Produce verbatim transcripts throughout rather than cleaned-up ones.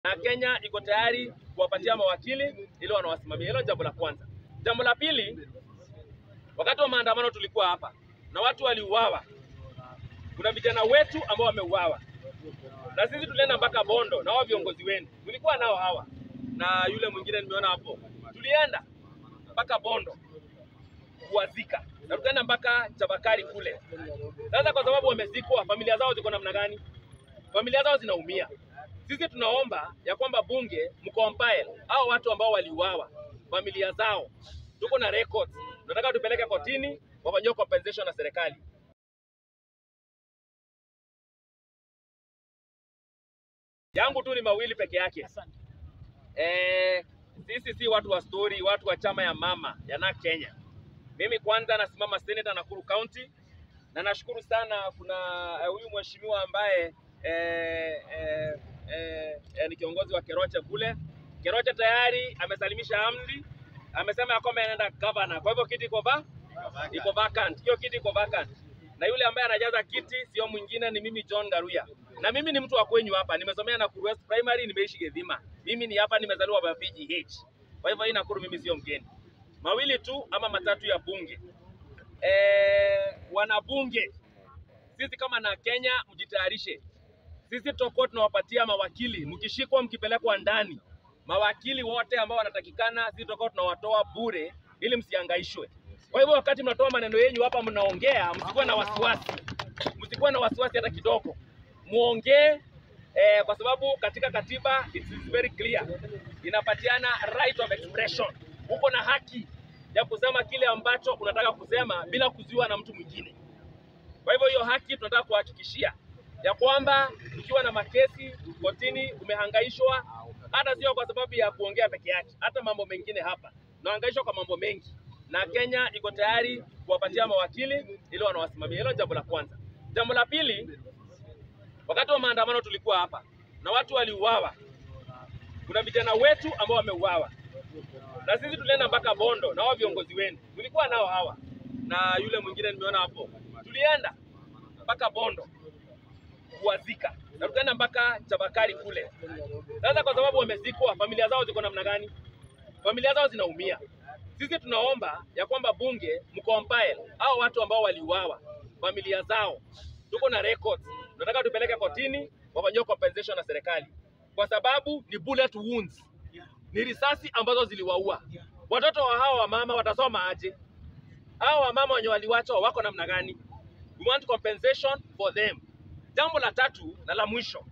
Na Kenya iko tayari kuwapatia mawakili ili wanawasimamia. Hilo jambo la kwanza. Jambo la pili, wakati wa maandamano tulikuwa hapa na watu waliuawa. Kuna vijana wetu ambao wameuawa. Na sisi tulienda mpaka Bondo na wao viongozi wenu. Tulikuwa nao hawa. Na yule mwingine nimeona hapo. Tulienda mpaka Bondo kuwazika. Na tukaenda mpaka Chabakari kule. Sasa kwa sababu wamezikwa, familia zao ziko namna gani? Familia zao zinaumia. Sisi tunaomba ya kwamba bunge mkompile hao watu ambao waliuawa, familia zao. Tuko na records. Tunataka tupeleke kotini wafanywe compensation na serikali. Yangu tu ni mawili peke yake. Eh, sisi si watu wa story, watu wa chama ya mama ya N A R C Kenya. Mimi kwanza nasimama Senator Nakuru County na nashukuru sana kuna huyu uh, mheshimiwa ambaye eh, eh, eh, eh, ni kiongozi wa Keroche kule. Keroche tayari amesalimisha amri, amesema kwamba anaenda governor. Kwa hivyo kiti iko va iko vacant. Hiyo kiti iko vacant. Na yule ambaye anajaza kiti sio mwingine ni mimi John Karua. Na mimi ni mtu wa kwenyu hapa. Nimesomea Nakuru West Primary, nimeishi Gedhima. Mimi ni hapa nimezaliwa hapa P G H. Kwa hivyo hii Nakuru mimi sio mgeni. Mawili tu ama matatu ya bunge. Eh, wanabunge. Sisi kama na Kenya mjitayarishe. Sisi tutakuwa tunawapatia mawakili. Mkishikwa mkipelekwa ndani. Mawakili wote ambao wanatakikana sisi tutakuwa tunawatoa bure ili msihangaishwe. Kwa hivyo wakati mnatoa maneno yenu hapa mnaongea, msikuwe na wasiwasi. Msikuwe na wasiwasi hata kidogo. Muongee eh, kwa sababu katika katiba it is very clear. Inapatiana right of expression. Uko na haki ya kusema kile ambacho unataka kusema bila kuzuiwa na mtu mwingine. Kwa hivyo hiyo haki tunataka kuhakikishia ya kwamba ukiwa na makesi kotini umehangaishwa, hata sio kwa sababu ya kuongea peke yake, hata mambo mengine hapa. Unahangaishwa kwa mambo mengi. Na Kenya iko tayari kuwapatia mawakili ili wanawasimamia. Hilo jambo la kwanza. Jambo la pili, wakati wa maandamano tulikuwa hapa na watu waliuawa. Kuna vijana wetu ambao wameuawa. Na sisi tulienda mpaka Bondo na wao viongozi wenu. Tulikuwa nao hawa. Na yule mwingine nimeona hapo. Tulienda mpaka Bondo kuwazika. Na tukaenda mpaka Chabakari kule. Sasa kwa sababu wamezikwa, familia zao ziko namna gani? Familia zao zinaumia. Sisi tunaomba ya kwamba bunge mkompile hao watu ambao waliuawa, familia zao. Tuko na records. Tunataka tupeleke kotini wafanywe compensation na serikali. Kwa sababu ni bullet wounds. Ni risasi ambazo ziliwaua. Watoto wa hawa mama watasoma aje? Hawa wamama wenye waliwachwa wako namna gani? We want compensation for them. Jambo la tatu na la mwisho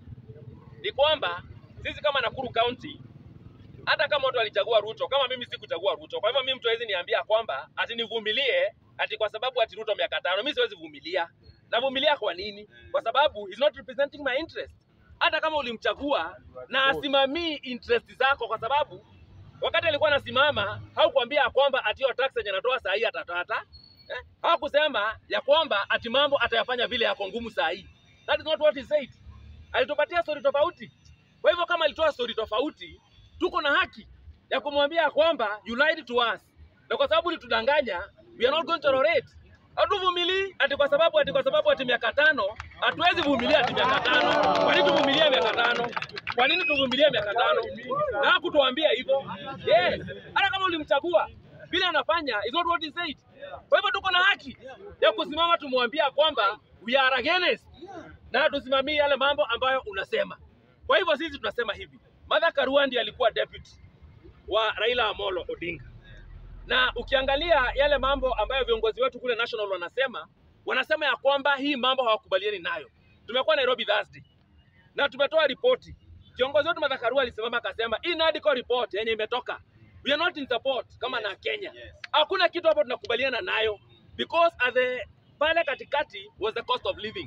ni kwamba sisi kama Nakuru County, hata kama watu walichagua Ruto, kama mimi sikuchagua Ruto, kwa hivyo mimi mtu hawezi niambia kwamba ati nivumilie ati kwa sababu ati Ruto miaka tano. Mimi siwezi vumilia. Navumilia kwa nini? Kwa sababu he's not representing my interest. Hata kama ulimchagua na asimamii interest zako, kwa sababu wakati alikuwa anasimama haukuambia kwamba ati hiyo tax yenye anatoa saa hii atatata. Eh? Hakusema ya kwamba ati mambo atayafanya vile yako ngumu saa hii. That is not what he said. Alitupatia story tofauti. Kwa hivyo kama alitoa story tofauti, tuko na haki ya kumwambia kwamba you lied to us. Na kwa sababu ulitudanganya, we are not going to tolerate. Hatuvumilii ati kwa sababu ati kwa sababu ati miaka tano, hatuwezi vumilia ati miaka tano. Kwa nini tuvumilie miaka tano? Kwa nini tuvumilie miaka tano? Na hakutuambia hivyo. Yes. Hata kama ulimchagua, bila anafanya is not what he said. Kwa hivyo tuko na haki ya kusimama tumwambia kwamba we are against. Na tusimamie yale mambo ambayo unasema. Kwa hivyo sisi tunasema hivi. Martha Karua ndiye alikuwa deputy wa Raila Amolo Odinga. Na ukiangalia yale mambo ambayo viongozi wetu kule national wanasema, wanasema ya kwamba hii mambo hawakubaliani nayo. Tumekuwa Nairobi Thursday na tumetoa ripoti. Kiongozi wetu Martha Karua alisimama akasema hii N A R C report yenye imetoka, we are not in support kama na Kenya. Hakuna kitu hapo tunakubaliana nayo because at the pale katikati was the cost of living.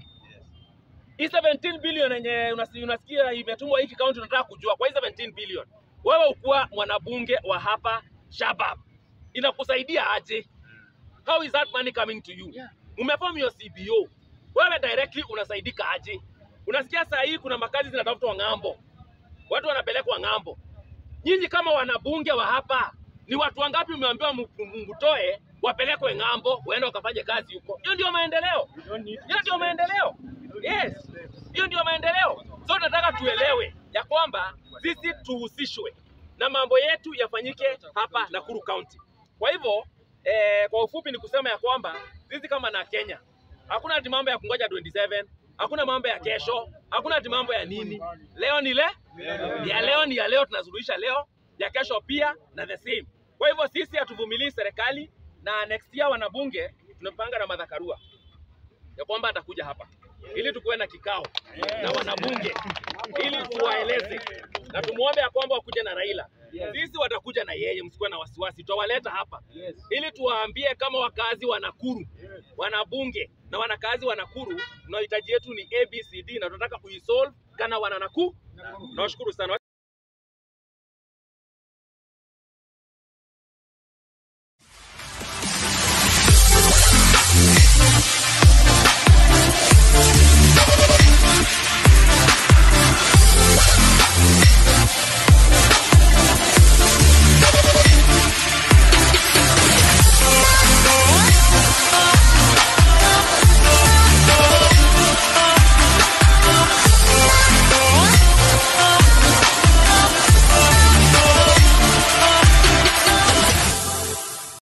Hii seventeen billion yenye unasikia imetumwa hiki county, tunataka kujua kwa hii seventeen billion. Wewe ukuwa mwanabunge wa hapa Shabab, inakusaidia aje? How is that money coming to you? Yeah. Umeform your C B O. Wewe directly unasaidika aje? Unasikia saa hii kuna makazi zinatafutwa ng'ambo. Watu wanapelekwa ng'ambo. Nyinyi kama wanabunge wa hapa, ni watu wangapi umeambiwa mtoe wapelekwe ng'ambo, waende wakafanye kazi huko? Hiyo ndio maendeleo. Hiyo ndio maendeleo. Yes. Hiyo ndio maendeleo. So nataka tuelewe ya kwamba sisi tuhusishwe na mambo yetu yafanyike hapa Nakuru County. Kwa hivyo eh, kwa ufupi ni kusema ya kwamba sisi kama na Kenya hakuna ati mambo ya kungoja twenty-seven, hakuna mambo ya kesho, hakuna ati mambo ya nini. Leo ni le ya leo ni ya leo, tunazuluhisha leo, ya kesho pia na the same. Kwa hivyo sisi hatuvumilii serikali, na next year wanabunge tunapanga na Martha Karua ya kwamba atakuja hapa ili tukuwe na kikao na wanabunge ili tuwaeleze na tumuombe ya kwamba wakuje na Raila. Sisi watakuja na yeye, msikuwe na wasiwasi, tutawaleta hapa ili tuwaambie kama wakazi wa Nakuru, wanabunge na wanakazi wa Nakuru, tunahitaji yetu ni A B C D na tunataka kuisolve kana wana Nakuru. Nawashukuru sana.